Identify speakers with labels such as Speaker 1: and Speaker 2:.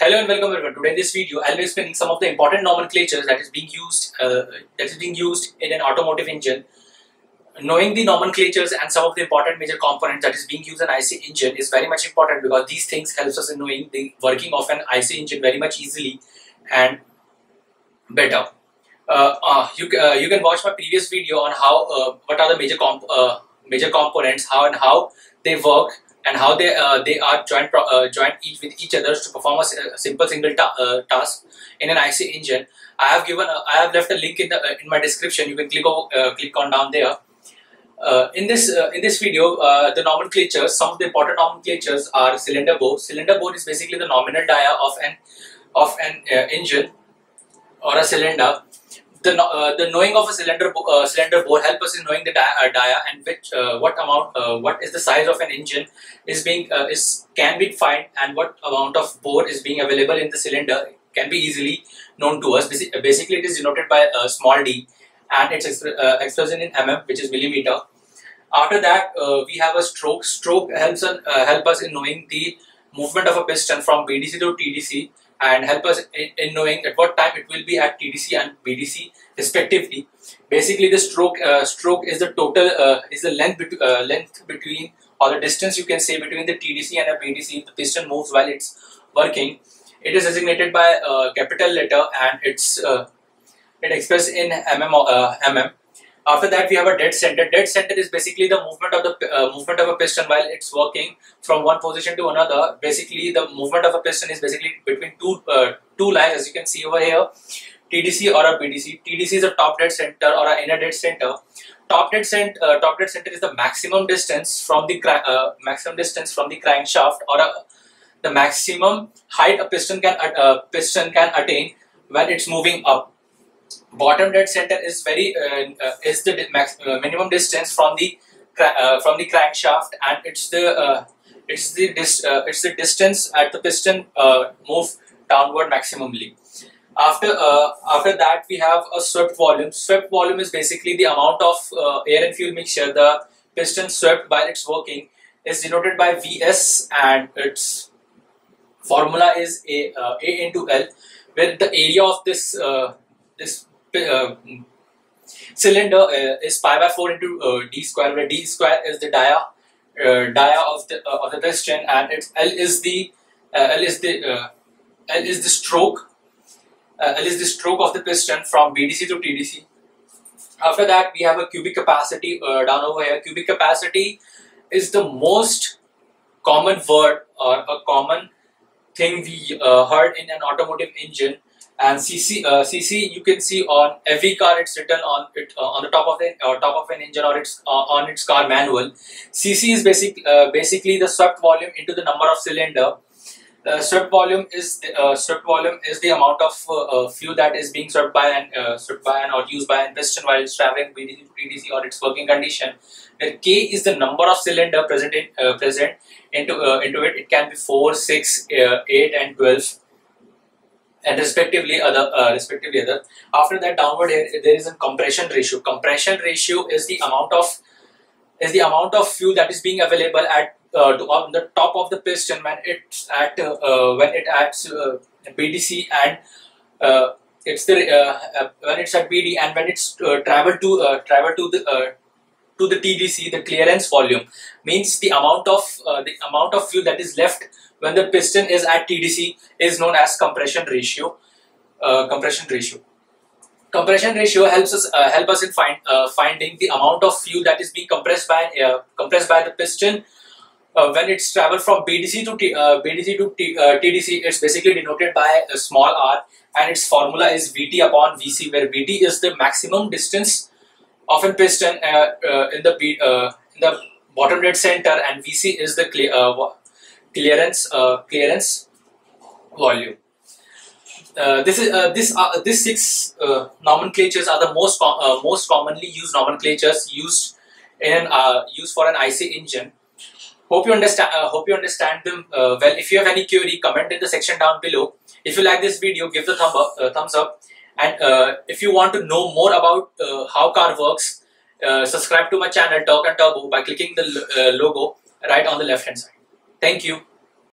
Speaker 1: Hello and welcome everyone. Today in this video, I'll be explaining some of the important nomenclatures that is being used in an automotive engine. Knowing the nomenclatures and some of the important major components that is being used in IC engine is very much important because these things helps us in knowing the working of an IC engine very much easily and better. You can watch my previous video on how what are the major components, how they work, and how they are joined with each other to perform a simple single task in an IC engine. I have left a link in my description. You can click on down there. In this video, the nomenclatures, some of the important nomenclatures are cylinder bore. Cylinder bore is basically the nominal dia of an engine or a cylinder. The knowing of a cylinder bore help us in knowing the dia and what is the size of an engine can be defined, and what amount of bore is being available in the cylinder can be easily known to us. Basically, it is denoted by small d, and its expression in mm, which is millimeter. After that, we have a stroke. Stroke help us in knowing the movement of a piston from BDC to TDC, and help us in knowing at what time it will be at TDC and BDC respectively. Basically, the stroke is the total is the length between, or the distance you can say, between the TDC and a BDC. The piston moves while it's working. It is designated by a capital letter, and it expressed in mm. After that, we have a dead center. Dead center is basically the movement of a piston while it's working from one position to another. Basically, the movement of a piston is basically between two lines, as you can see over here, TDC or a BDC. TDC is a top dead center or an inner dead center. Top dead center is the maximum distance from the crankshaft, or the maximum height a piston can attain when it's moving up. Bottom dead center is the minimum distance from the crankshaft, and it's the distance at the piston move downward maximally. After that, we have a swept volume. Swept volume is basically the amount of air and fuel mixture the piston swept while it's working, is denoted by Vs, and its formula is A into L, where the area of this cylinder is pi by 4 into d square, where d square is the dia of the piston, and its L is the stroke of the piston from BDC to TDC. After that, we have a cubic capacity down over here. Cubic capacity is the most common word or a common thing we heard in an automotive engine. And cc you can see on every car. It's written on the top of an engine, or it's on its car manual. cc is basically the swept volume into the number of cylinder. Swept volume is the amount of fuel that is being swept by or used by a piston while it's traveling BDC to TDC or its working condition. Where K is the number of cylinder present into it. It can be 4, 6, 8, and 12. And respectively other. After that, downward here there is a compression ratio. Compression ratio is the amount of fuel that is being available on the top of the piston when it's at BDC, and when it's at BD, and when it's travel to the TDC. The clearance volume means the amount of fuel that is left when the piston is at TDC is known as compression ratio. Compression ratio helps us in finding the amount of fuel that is being compressed by the piston when it's traveled from BDC to TDC. It's basically denoted by a small r, and its formula is Vt upon Vc, where Vt is the maximum distance of a piston in the bottom dead center, and Vc is the clearance volume. These 6 nomenclatures are the most commonly used nomenclatures used for an IC engine. Hope you understand them well. If you have any query, comment in the section down below. If you like this video, give the thumbs up. And if you want to know more about how car works, subscribe to my channel Torque and Turbo by clicking the logo right on the left hand side. Thank you.